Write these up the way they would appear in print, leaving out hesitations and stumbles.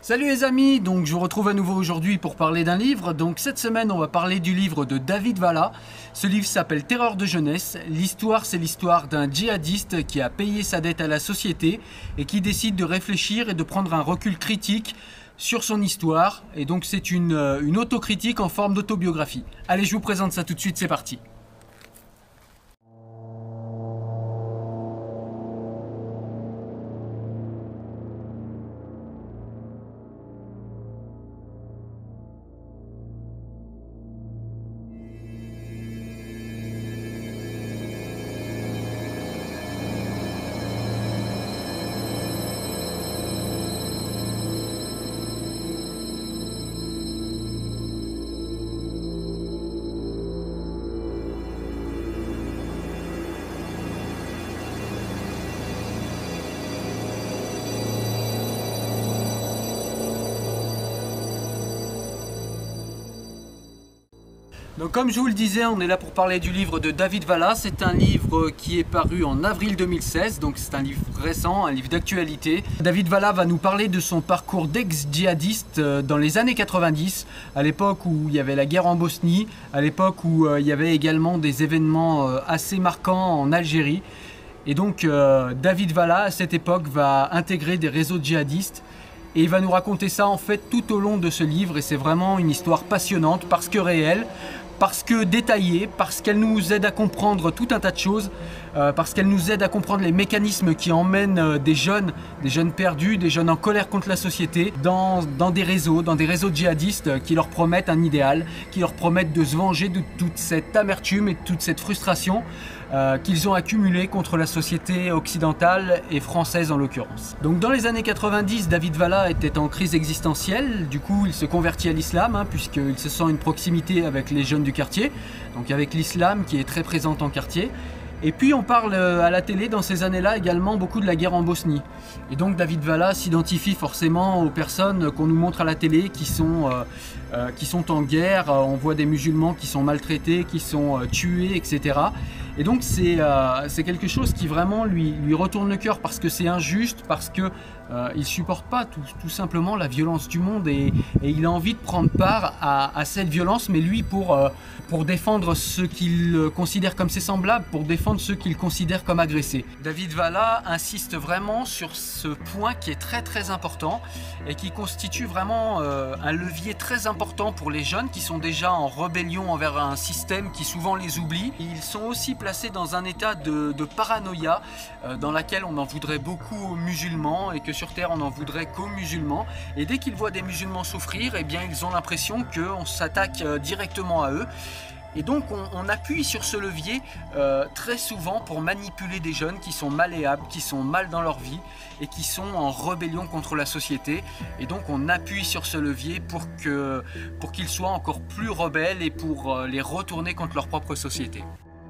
Salut les amis, donc je vous retrouve à nouveau aujourd'hui pour parler d'un livre. Donc cette semaine on va parler du livre de David Valla. Ce livre s'appelle Terreur de jeunesse. L'histoire, c'est l'histoire d'un djihadiste qui a payé sa dette à la société et qui décide de réfléchir et de prendre un recul critique sur son histoire. Et donc c'est une autocritique en forme d'autobiographie. Allez, je vous présente ça tout de suite, c'est parti. Donc comme je vous le disais, on est là pour parler du livre de David Valla. C'est un livre qui est paru en avril 2016, donc c'est un livre récent, un livre d'actualité. David Valla va nous parler de son parcours d'ex-djihadiste dans les années 90, à l'époque où il y avait la guerre en Bosnie, à l'époque où il y avait également des événements assez marquants en Algérie. Et donc David Valla, à cette époque, va intégrer des réseaux djihadistes. Et il va nous raconter ça en fait tout au long de ce livre, et c'est vraiment une histoire passionnante parce que réelle, parce que détaillée, parce qu'elle nous aide à comprendre tout un tas de choses, parce qu'elle nous aide à comprendre les mécanismes qui emmènent des jeunes perdus, des jeunes en colère contre la société, dans des réseaux djihadistes qui leur promettent un idéal, qui leur promettent de se venger de toute cette amertume et de toute cette frustration qu'ils ont accumulé contre la société occidentale et française en l'occurrence. Donc dans les années 90, David Valla était en crise existentielle, du coup il se convertit à l'islam, puisqu'il se sent une proximité avec les jeunes du quartier, donc avec l'islam qui est très présent en quartier. Et puis on parle à la télé dans ces années-là également beaucoup de la guerre en Bosnie. Et donc David Valla s'identifie forcément aux personnes qu'on nous montre à la télé qui sont en guerre. On voit des musulmans qui sont maltraités, qui sont tués, etc. Et donc c'est quelque chose qui vraiment lui retourne le cœur parce que c'est injuste, parce que il supporte pas tout simplement la violence du monde et il a envie de prendre part à cette violence, mais lui pour défendre ceux qu'il considère comme ses semblables, pour défendre ceux qu'il considère comme agressés. David Valla insiste vraiment sur ce point qui est très très important et qui constitue vraiment un levier très important pour les jeunes qui sont déjà en rébellion envers un système qui souvent les oublie. Ils sont aussi placés dans un état de paranoïa dans laquelle on en voudrait beaucoup aux musulmans et que sur terre on en voudrait qu'aux musulmans, et dès qu'ils voient des musulmans souffrir, eh bien ils ont l'impression qu'on s'attaque directement à eux. Et donc on appuie sur ce levier très souvent pour manipuler des jeunes qui sont malléables, qui sont mal dans leur vie et qui sont en rébellion contre la société. Et donc on appuie sur ce levier pour qu'ils soient encore plus rebelles et pour les retourner contre leur propre société.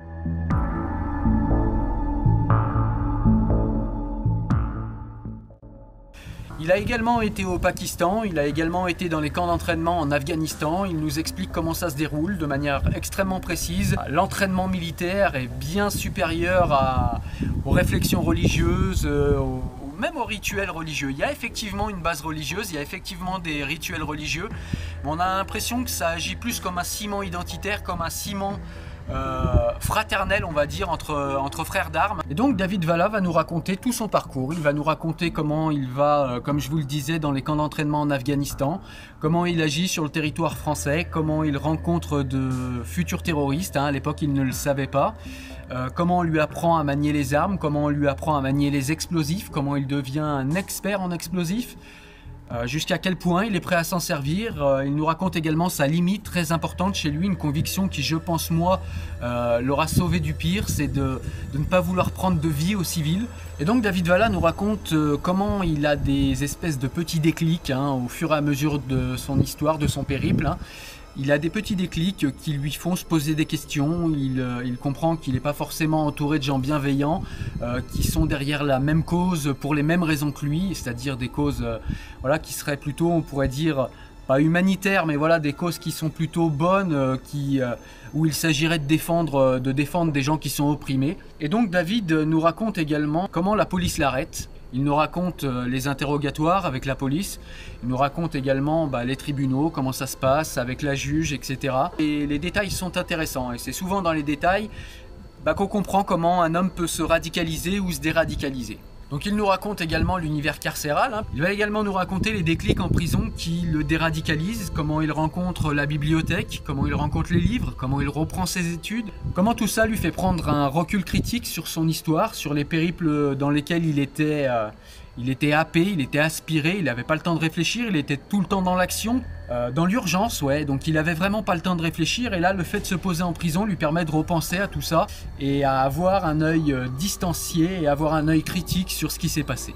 Il a également été au Pakistan, il a également été dans les camps d'entraînement en Afghanistan. Il nous explique comment ça se déroule de manière extrêmement précise. L'entraînement militaire est bien supérieur aux réflexions religieuses, même aux rituels religieux. Il y a effectivement une base religieuse, il y a effectivement des rituels religieux, mais on a l'impression que ça agit plus comme un ciment identitaire, comme un ciment fraternel, on va dire, entre frères d'armes. Et donc David Valla va nous raconter tout son parcours. Il va nous raconter comment il va, comme je vous le disais, dans les camps d'entraînement en Afghanistan, comment il agit sur le territoire français, comment il rencontre de futurs terroristes, à l'époque il ne le savait pas, comment on lui apprend à manier les armes, comment on lui apprend à manier les explosifs, comment il devient un expert en explosifs, jusqu'à quel point il est prêt à s'en servir. Il nous raconte également sa limite très importante chez lui, une conviction qui, je pense moi, l'aura sauvé du pire, c'est de ne pas vouloir prendre de vie aux civils. Et donc David Valla nous raconte comment il a des espèces de petits déclics au fur et à mesure de son histoire, de son périple. Il a des petits déclics qui lui font se poser des questions. Il comprend qu'il n'est pas forcément entouré de gens bienveillants qui sont derrière la même cause pour les mêmes raisons que lui, c'est-à-dire des causes qui seraient plutôt, on pourrait dire, pas humanitaires, mais voilà, des causes qui sont plutôt bonnes, où il s'agirait de défendre des gens qui sont opprimés. Et donc David nous raconte également comment la police l'arrête. Il nous raconte les interrogatoires avec la police, il nous raconte également les tribunaux, comment ça se passe avec la juge, etc. Et les détails sont intéressants et c'est souvent dans les détails qu'on comprend comment un homme peut se radicaliser ou se déradicaliser. Donc il nous raconte également l'univers carcéral. Il va également nous raconter les déclics en prison qui le déradicalisent, comment il rencontre la bibliothèque, comment il rencontre les livres, comment il reprend ses études, comment tout ça lui fait prendre un recul critique sur son histoire, sur les périples dans lesquels il était happé, il était aspiré, il n'avait pas le temps de réfléchir, il était tout le temps dans l'action, dans l'urgence, ouais, donc il n'avait vraiment pas le temps de réfléchir et là le fait de se poser en prison lui permet de repenser à tout ça et à avoir un œil distancié et avoir un œil critique sur ce qui s'est passé.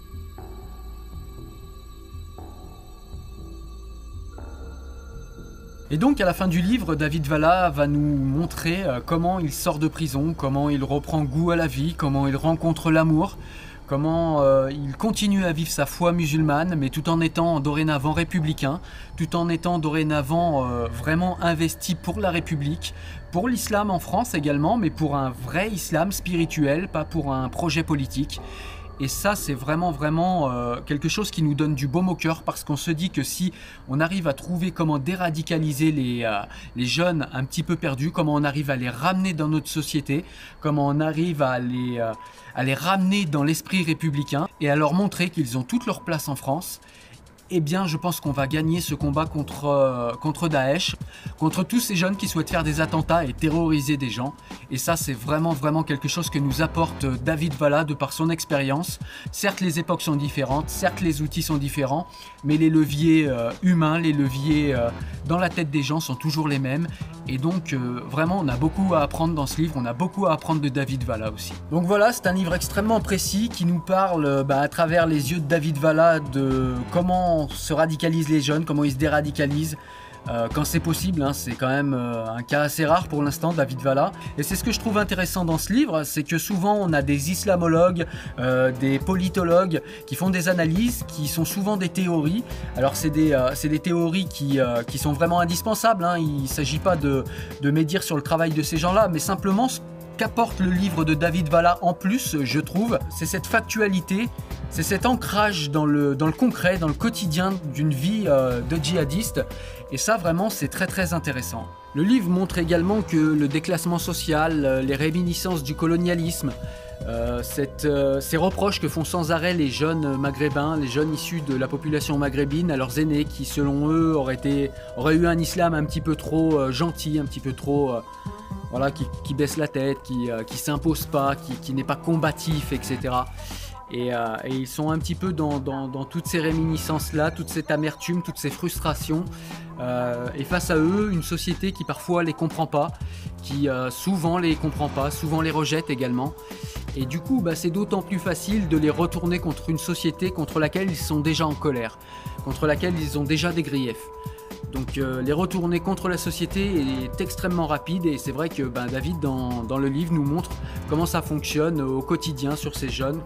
Et donc à la fin du livre, David Valla va nous montrer comment il sort de prison, comment il reprend goût à la vie, comment il rencontre l'amour, comment il continue à vivre sa foi musulmane, mais tout en étant dorénavant républicain, tout en étant dorénavant vraiment investi pour la République, pour l'islam en France également, mais pour un vrai islam spirituel, pas pour un projet politique. Et ça, c'est vraiment quelque chose qui nous donne du baume au cœur parce qu'on se dit que si on arrive à trouver comment déradicaliser les jeunes un petit peu perdus, comment on arrive à les ramener dans notre société, comment on arrive à les ramener dans l'esprit républicain et à leur montrer qu'ils ont toute leur place en France, eh bien je pense qu'on va gagner ce combat contre Daesh, contre tous ces jeunes qui souhaitent faire des attentats et terroriser des gens. Et ça c'est vraiment quelque chose que nous apporte David Valla de par son expérience. Certes les époques sont différentes, certes les outils sont différents, mais les leviers humains, les leviers dans la tête des gens sont toujours les mêmes. Et donc vraiment on a beaucoup à apprendre dans ce livre, on a beaucoup à apprendre de David Valla aussi. Donc voilà, c'est un livre extrêmement précis qui nous parle à travers les yeux de David Valla de comment se radicalisent les jeunes, comment ils se déradicalisent quand c'est possible, hein. C'est quand même un cas assez rare pour l'instant, David Valla. Et c'est ce que je trouve intéressant dans ce livre, c'est que souvent on a des islamologues, des politologues qui font des analyses, qui sont souvent des théories. Alors c'est des théories qui sont vraiment indispensables, hein. Il ne s'agit pas de médire sur le travail de ces gens-là, mais simplement qu'apporte le livre de David Valla en plus, je trouve, c'est cette factualité, c'est cet ancrage dans le concret, dans le quotidien d'une vie de djihadiste. Et ça, vraiment, c'est très intéressant. Le livre montre également que le déclassement social, les réminiscences du colonialisme, ces reproches que font sans arrêt les jeunes maghrébins, les jeunes issus de la population maghrébine à leurs aînés qui, selon eux, auraient eu un islam un petit peu trop gentil, un petit peu trop... Voilà, qui baisse la tête, qui s'impose pas, qui n'est pas combatif, etc. Et ils sont un petit peu dans toutes ces réminiscences-là, toute cette amertume, toutes ces frustrations. Et face à eux, une société qui parfois les comprend pas, qui souvent les comprend pas, souvent les rejette également. Et du coup, c'est d'autant plus facile de les retourner contre une société contre laquelle ils sont déjà en colère, contre laquelle ils ont déjà des griefs. Donc les retourner contre la société est extrêmement rapide et c'est vrai que David dans le livre nous montre comment ça fonctionne au quotidien sur ces jeunes.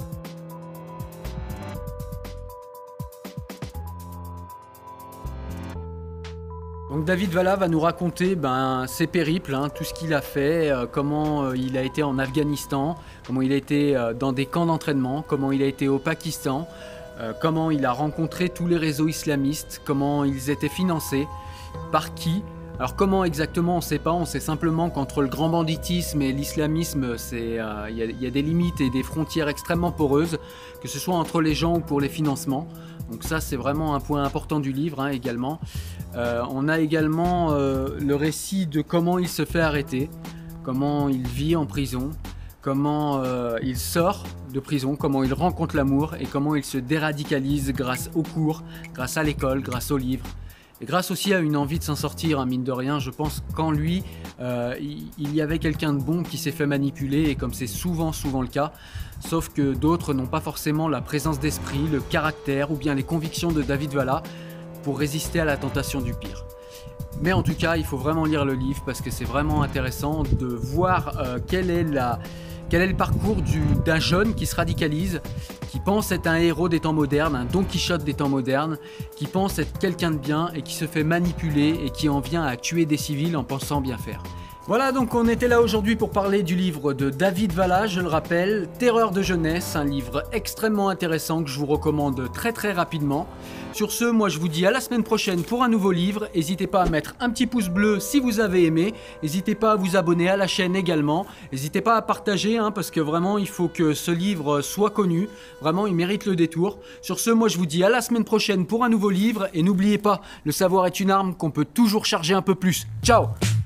Donc David Valla va nous raconter ses périples, hein, tout ce qu'il a fait, comment il a été en Afghanistan, comment il a été dans des camps d'entraînement, comment il a été au Pakistan, comment il a rencontré tous les réseaux islamistes, comment ils étaient financés, par qui. Alors comment exactement on ne sait pas, on sait simplement qu'entre le grand banditisme et l'islamisme, il y a des limites et des frontières extrêmement poreuses, que ce soit entre les gens ou pour les financements. Donc ça c'est vraiment un point important du livre hein, également. On a également le récit de comment il se fait arrêter, comment il vit en prison, comment il sort de prison, comment il rencontre l'amour et comment il se déradicalise grâce aux cours, grâce à l'école, grâce aux livres. Et grâce aussi à une envie de s'en sortir, hein, mine de rien, je pense qu'en lui, il y avait quelqu'un de bon qui s'est fait manipuler, et comme c'est souvent le cas, sauf que d'autres n'ont pas forcément la présence d'esprit, le caractère ou bien les convictions de David Valla pour résister à la tentation du pire. Mais en tout cas, il faut vraiment lire le livre parce que c'est vraiment intéressant de voir quel est le parcours d'un jeune qui se radicalise, qui pense être un héros des temps modernes, un Don Quichotte des temps modernes, qui pense être quelqu'un de bien et qui se fait manipuler et qui en vient à tuer des civils en pensant bien faire. Voilà, donc on était là aujourd'hui pour parler du livre de David Valla, je le rappelle, Terreur de jeunesse, un livre extrêmement intéressant que je vous recommande très rapidement. Sur ce, moi je vous dis à la semaine prochaine pour un nouveau livre. N'hésitez pas à mettre un petit pouce bleu si vous avez aimé. N'hésitez pas à vous abonner à la chaîne également. N'hésitez pas à partager parce que vraiment il faut que ce livre soit connu. Vraiment, il mérite le détour. Sur ce, moi je vous dis à la semaine prochaine pour un nouveau livre. Et n'oubliez pas, le savoir est une arme qu'on peut toujours charger un peu plus. Ciao!